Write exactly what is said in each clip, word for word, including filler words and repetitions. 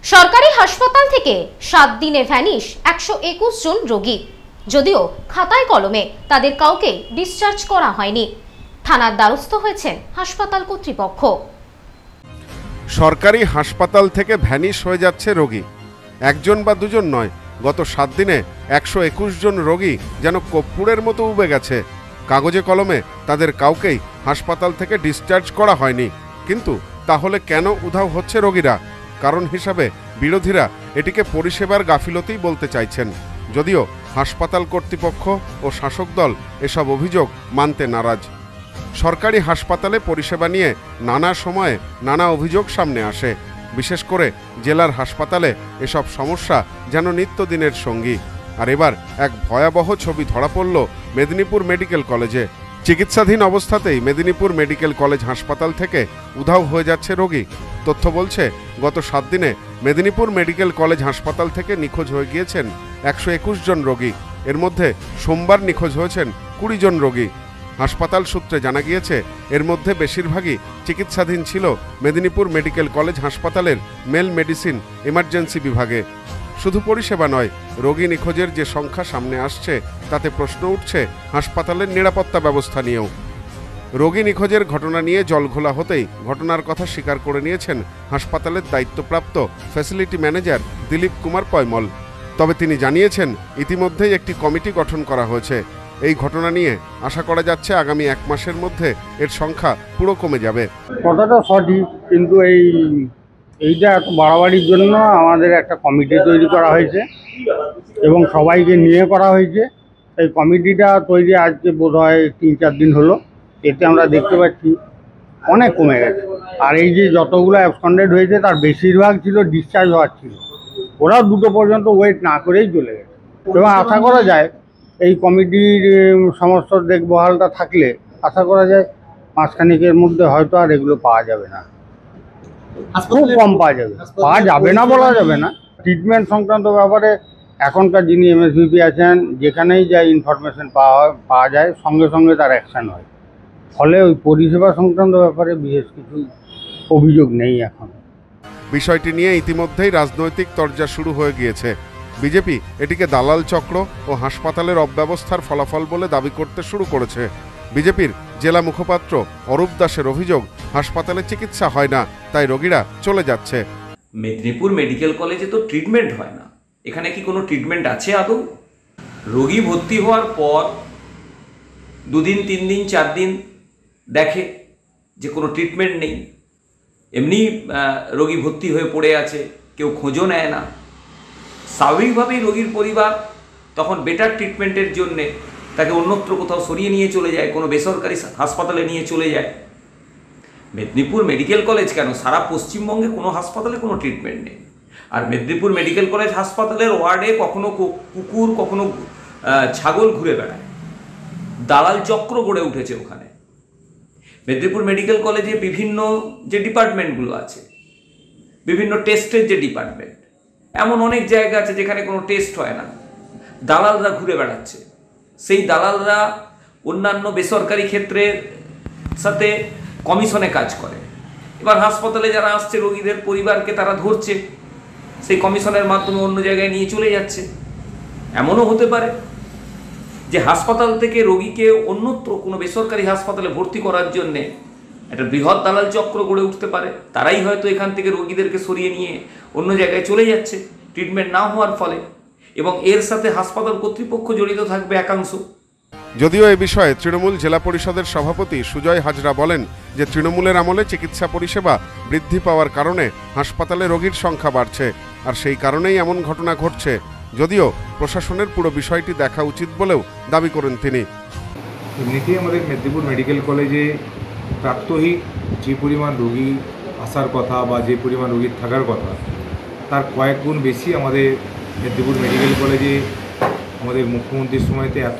সরকারি হাসপাতাল থেকে সাত দিনে ভ্যানিশ একশো একুশ জন রোগী। যদিও খাতায় কলমে তাদের কাউকে ডিসচার্জ করা হয়নি। থানার দ্বারস্থ হয়েছেন হাসপাতাল কর্তৃপক্ষ। সরকারি হাসপাতাল থেকে ভ্যানিশ হয়ে যাচ্ছে রোগী। একজন বা দুজন নয়, গত সাত দিনে একশো একুশ জন রোগী যেন কর্পূরের মতো উবে গেছে। কাগজে কলমে তাদের কাউকেই হাসপাতাল থেকে ডিসচার্জ করা হয়নি। কিন্তু তাহলে কেন উধাও হচ্ছে রোগীরা? কারণ হিসাবে বিরোধীরা এটিকে পরিষেবার গাফিলতিই বলতে চাইছেন, যদিও হাসপাতাল কর্তৃপক্ষ ও শাসক দল এসব অভিযোগ মানতে নারাজ। সরকারি হাসপাতালে পরিষেবা নিয়ে নানা সময়ে নানা অভিযোগ সামনে আসে। বিশেষ করে জেলার হাসপাতালে এসব সমস্যা যেন নিত্যদিনের সঙ্গী। আর এবার এক ভয়াবহ ছবি ধরা পড়ল মেদিনীপুর মেডিকেল কলেজে। চিকিৎসাধীন অবস্থাতেই মেদিনীপুর মেডিকেল কলেজ হাসপাতাল থেকে উধাও হয়ে যাচ্ছে রোগী। তথ্য বলছে, গত সাত দিনে মেদিনীপুর মেডিকেল কলেজ হাসপাতাল থেকে নিখোঁজ হয়ে গিয়েছেন একশো একুশ জন রোগী। এর মধ্যে সোমবার নিখোঁজ হয়েছেন কুড়ি জন রোগী। হাসপাতাল সূত্রে জানা গিয়েছে, এর মধ্যে বেশিরভাগই চিকিৎসাধীন ছিল মেদিনীপুর মেডিকেল কলেজ হাসপাতালের মেল মেডিসিন এমার্জেন্সি বিভাগে। শুধু পরিষেবা নয়, রোগী নিখোঁজের যে সংখ্যা সামনে আসছে তাতে প্রশ্ন উঠছে হাসপাতালের নিরাপত্তা ব্যবস্থা নিয়েও। রোগী নিখোঁজের ঘটনা নিয়ে জলঘোলা হতেই ঘটনার কথা স্বীকার করে নিয়েছেন হাসপাতালের দায়িত্বপ্রাপ্ত ফ্যাসিলিটি ম্যানেজার দিলীপ কুমার পয়মল। তবে তিনি জানিয়েছেন, ইতিমধ্যেই একটি কমিটি গঠন করা হয়েছে। এই ঘটনা নিয়ে আশা করা যাচ্ছে আগামী এক মাসের মধ্যে এর সংখ্যা পুরো কমে যাবে। কথাটা সঠিক, কিন্তু এই এইটা এত বাড়াবাড়ির জন্য আমাদের একটা কমিটি তৈরি করা হয়েছে এবং সবাইকে নিয়ে করা হয়েছে। এই কমিটিটা তৈরি আজকে বোধ হয় তিন চার দিন হলো। এতে আমরা দেখতে পাচ্ছি অনেক কমে গেছে। আর এই যে যতগুলো অ্যাবসকন্ডেড হয়েছে তার বেশিরভাগ ছিল ডিসচার্জ হওয়ার ছিল। ওরাও দুটো পর্যন্ত ওয়েট না করেই চলে গেছে। এবং আশা করা যায় এই কমিটির সমস্ত দেখভালটা থাকলে আশা করা যায় মাসখানেকের মধ্যে হয়তো আর এগুলো পাওয়া যাবে না, খুব কম পাওয়া যাবে। পাওয়া যাবে না বলা যাবে না। ট্রিটমেন্ট সংক্রান্ত ব্যাপারে এখনকার যিনি এমএসভিপি আছেন, যেখানেই যা ইনফরমেশন পাওয়া পাওয়া যায় সঙ্গে সঙ্গে তার অ্যাকশান হয়। ফলে ওই পরিষেবা সংক্রান্ত ব্যাপারে বিশেষ কিছু অভিযোগ নেই এখন। বিষয়টি নিয়ে ইতিমধ্যেই রাজনৈতিক তরজা শুরু হয়ে গিয়েছে। বিজেপি এটিকে দালাল চক্র ও হাসপাতালের অব্যবস্থার ফলাফল বলে দাবি করতে শুরু করেছে। বিজেপির জেলা মুখপাত্র অরূপ দাসের অভিযোগ, হাসপাতালে চিকিৎসা হয় না, তাই রোগীরা চলে যাচ্ছে। মেদিনীপুর মেডিকেল কলেজে তো ট্রিটমেন্ট হয় না। এখানে কি কোনো ট্রিটমেন্ট আছে আদৌ? রোগী ভর্তি হওয়ার পর দুদিন তিন দিন চার দিন দেখে যে কোনো ট্রিটমেন্ট নেই, এমনি রোগী ভর্তি হয়ে পড়ে আছে, কেউ খোঁজও নেয় না। স্বাভাবিকভাবেই রোগীর পরিবার তখন বেটার ট্রিটমেন্টের জন্যে তাকে অন্যত্র কোথাও সরিয়ে নিয়ে চলে যায়, কোনো বেসরকারি হাসপাতালে নিয়ে চলে যায়। মেদিনীপুর মেডিকেল কলেজ কেন, সারা পশ্চিমবঙ্গে কোনো হাসপাতালে কোনো ট্রিটমেন্ট নেই। আর মেদিনীপুর মেডিকেল কলেজ হাসপাতালের ওয়ার্ডে কখনো কুকুর কখনো ছাগল ঘুরে বেড়ায়, দালাল চক্র গড়ে উঠেছে ওখানে। মেদিনীপুর মেডিকেল কলেজে বিভিন্ন যে ডিপার্টমেন্টগুলো আছে, বিভিন্ন টেস্টের যে ডিপার্টমেন্ট, এমন অনেক জায়গা আছে যেখানে কোনো টেস্ট হয় না, দালালরা ঘুরে বেড়াচ্ছে। সেই দালালরা অন্যান্য বেসরকারি ক্ষেত্রের সাথে কমিশনে কাজ করে। এবার হাসপাতালে যারা আসছে রোগীদের পরিবারকে তারা ধরছে, সেই কমিশনের মাধ্যমে অন্য জায়গায় নিয়ে চলে যাচ্ছে। এমনও হতে পারে যে হাসপাতাল থেকে রোগীকে অন্যত্র কোনো বেসরকারি হাসপাতালে ভর্তি করার জন্যে একটা বৃহৎ দালাল চক্র গড়ে উঠতে পারে। তারাই হয়তো এখান থেকে রোগীদেরকে সরিয়ে নিয়ে অন্য জায়গায় চলে যাচ্ছে ট্রিটমেন্ট না হওয়ার ফলে, এবং এর সাথে হাসপাতাল কর্তৃপক্ষ জড়িত থাকবে একাংশ। যদিও এ বিষয়ে তৃণমূল জেলা পরিষদের সভাপতি সুজয় হাজরা বলেন যে তৃণমূলের আমলে চিকিৎসা পরিষেবা বৃদ্ধি পাওয়ার কারণে হাসপাতালে রোগীর সংখ্যা বাড়ছে, আর সেই কারণেই এমন ঘটনা ঘটছে। যদিও প্রশাসনের পুরো বিষয়টি দেখা উচিত বলেও দাবি করেন তিনি। এমনিতেই আমাদের মেদিনীপুর মেডিকেল কলেজে প্রাত্যহিক যে পরিমাণ রোগী আসার কথা বা যে পরিমাণ রোগীর থাকার কথা তার কয়েক গুণ বেশি আমাদের মেদিনীপুর মেডিকেল কলেজে আমাদের মুখ্যমন্ত্রীর সময়তে এত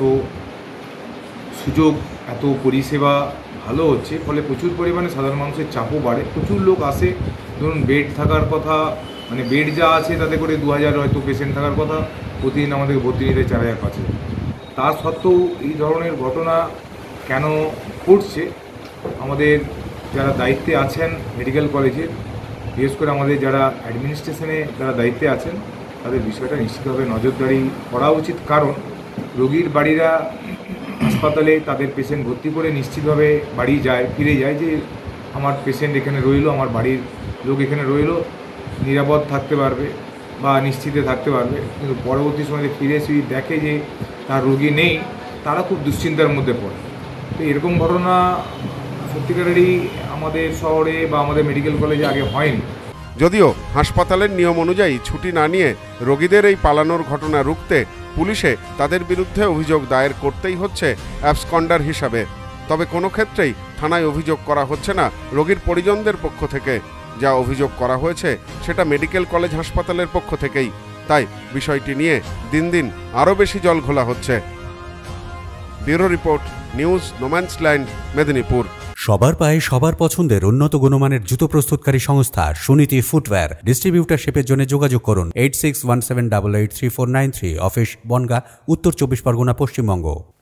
সুযোগ, এত পরিষেবা ভালো হচ্ছে, ফলে প্রচুর পরিমাণে সাধারণ মানুষের চাপও বাড়ে। প্রচুর লোক আসে, ধরুন বেড থাকার কথা, মানে বেড যা আছে তাতে করে দু হাজার হয়তো পেশেন্ট থাকার কথা, প্রতিদিন আমাদের ভর্তি নিতে চার হাজার পাঁচ হাজার। তা সত্ত্বেও এই ধরনের ঘটনা কেন ঘটছে, আমাদের যারা দায়িত্বে আছেন মেডিকেল কলেজে বিশেষ করে আমাদের যারা অ্যাডমিনিস্ট্রেশনে যারা দায়িত্বে আছেন তাদের বিষয়টা নিশ্চিতভাবে নজরদারি করা উচিত, কারণ রোগীর বাড়িরা হাসপাতালে তাদের পেশেন্ট ভর্তি করে নিশ্চিতভাবে বাড়ি যায়, ফিরে যায় যে আমার পেশেন্ট এখানে রইলো, আমার বাড়ির লোক এখানে রইলো, নিরাপদ থাকতে পারবে বা নিশ্চিতে থাকতে পারবে। কিন্তু পরবর্তী সময়ে ফিরে এসে দেখে যে তার রোগী নেই, তারা খুব দুশ্চিন্তার মধ্যে পড়ে। তো এরকম ঘটনা সত্যিকারেরই আমাদের শহরে বা আমাদের মেডিকেল কলেজে আগে হয়নি। যদিও হাসপাতালের নিয়ম অনুযায়ী ছুটি না নিয়ে রোগীদের এই পালানোর ঘটনা রুখতে পুলিশে তাদের বিরুদ্ধে অভিযোগ দায়ের করতেই হচ্ছে অ্যাবসকন্ডার হিসাবে। তবে কোনো ক্ষেত্রেই থানায় অভিযোগ করা হচ্ছে না রোগীর পরিজনদের পক্ষ থেকে। যা অভিযোগ করা হয়েছে সেটা মেডিকেল কলেজ হাসপাতালের পক্ষ থেকেই। তাই বিষয়টি নিয়ে দিন দিন আরও বেশি জল ঘোলা হচ্ছে। Bureau report, news no man's land, Medinipur. সবার পায়ে সবার পছন্দের উন্নত গুণমানের জুতো প্রস্তুতকারী সংস্থা সুনীতি ফুটওয়্যার। ডিস্ট্রিবিউটারশিপের জন্য যোগাযোগ করুন eight six one seven double eight three four nine three. Office Bangaon, Uttar Chabbish Pargana, Paschimbanga.